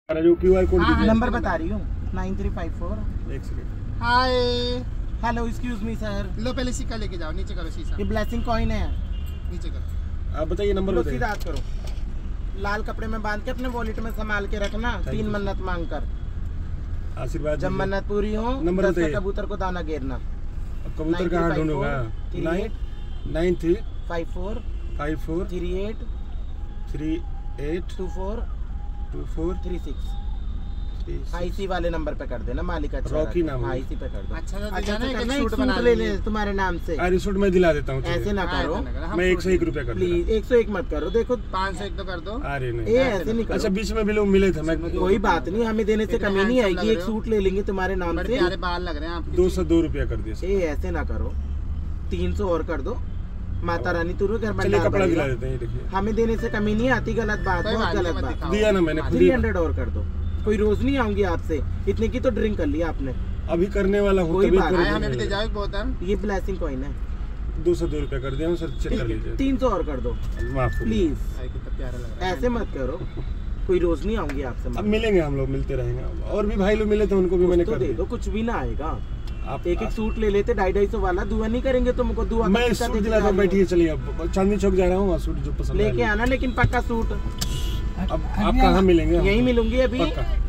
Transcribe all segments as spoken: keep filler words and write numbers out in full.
जो QR code number बता रही हूँ नाइन थ्री फाइव फोर। एक second. Hi hello excuse me sir. लो पहले सिक्का लेके जाओ, नीचे करो शीशा। ये ब्लेसिंग कॉइन है, नीचे करो। आप बताइए नंबर लो बताइए। सीधा हाथ करो, लाल कपड़े में बांध के अपने वॉलेट में संभाल के रखना, तीन मन्नत मांग कर। आशीर्वाद जब मन्नत पूरी हो नंबर बताइए। कबूतर को दाना घेरना। कबूतर कहाँ ढूंढूंगा? Nine nine three five four five four three eight three eight two four two four three six. Three IC वाले नंबर पे कर देना, मालिक अच्छा रॉकी नाम है। आईसी पे कर दो। अच्छा अच्छा अच्छा से एक करना, सूट एक बना सूट ले ले तुम्हारे नाम से। अरे सूट मैं दिला देता हूँ। ऐसे ना करो, मैं एक सौ एक रुपया कर दूंगा। प्लीज एक सौ एक मत करो। देखो पाँच सौ एक तो कर दो। अरे नहीं, ये ऐसे नहीं अच्छा करो। बीच में भी लोग मिले थे। मैं कोई बात नहीं, हमें देने से कमी नहीं आएगी। एक सूट ले लेंगे तुम्हारे नाम बड़े से। प्यारे बाल लग रहे हैं आपके। दो सौ दो रुपया कर दिया। ये ऐसे ना करो, तीन सौ और कर दो। माता रानी तू घर में चलिए कपड़ा दिला देते हैं। देखिए हमें देने से कमी नहीं आती। गलत बात, बहुत गलत बात। दिया ना मैंने। थ्री हंड्रेड और कर दो। कोई रोज नहीं आऊंगी आपसे, इतने की तो ड्रिंक कर लिया आपने। अभी करने वाला हूँ। कोई बात नहीं, हमें भी दे जाओ एक बोतल। ये ब्लेसिंग कॉइन है, दो सौ दो रुपया कर दिया सर। चेक कर लीजिए। तीन सौ और कर दो माफ प्लीज। कितना प्यारा लग रहा है। ऐसे मत करो, कोई रोज नहीं आऊंगी आपसे। अब मिलेंगे हम लोग, मिलते रहेंगे। और भी भाई लोग मिले थे, उनको भी मैंने तो कर दे दिया। दो, कुछ भी ना आएगा। आप एक एक सूट ले लेते, ढाई ढाई सौ वाला। दुआ नहीं करेंगे तुमको, दुआ मैं सूट दिलाता हूँ। बैठिए चलिए। अब चांदनी चौक जा रहा हूँ, सूट जो पसंद लेके आना, लेकिन पक्का सूट। अब आप कहाँ मिलेंगे? यहीं मिलूंगी अभी।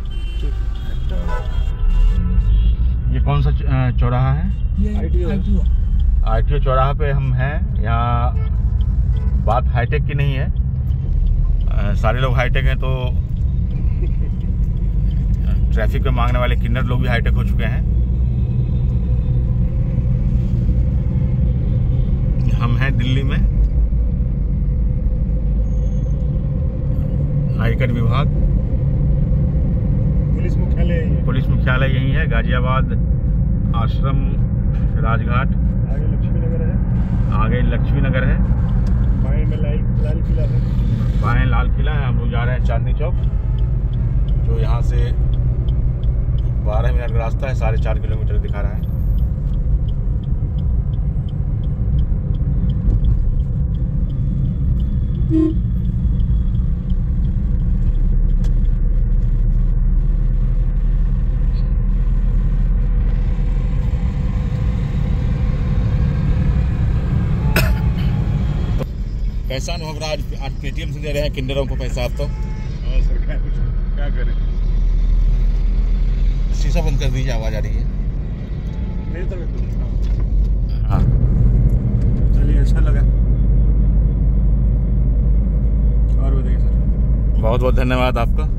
ये कौन सा चौराहा है? आईटीओ चौराहा पे हम हैं। यहाँ बात हाईटेक की नहीं है। आ, सारे लोग हाईटेक हैं, तो ट्रैफिक में मांगने वाले किन्नर लोग भी हाईटेक हो चुके हैं। हम हैं दिल्ली में, आयकर विभाग, पुलिस मुख्यालय। पुलिस मुख्यालय यही है। गाजियाबाद आश्रम, राजघाट, आगे लक्ष्मी नगर है। आगे लक्ष्मी नगर है। बाएं में लाल लाल किला है। बाएं लाल किला है। हम लोग जा रहे हैं चांदनी चौक, जो यहाँ से बारह मिनट का रास्ता है। साढ़े चार किलोमीटर दिखा रहा है। कैसा अनुभव रहा? आज आज पेटीएम से दे रहे हैं किन्नरों को पैसा आप तो। हाँ सरकार क्या करे। शीशा बंद कर दीजिए, आवाज आ रही है। मेरी तरफ। हाँ चलिए, अच्छा लगा। और बताइए सर। बहुत बहुत धन्यवाद आपका।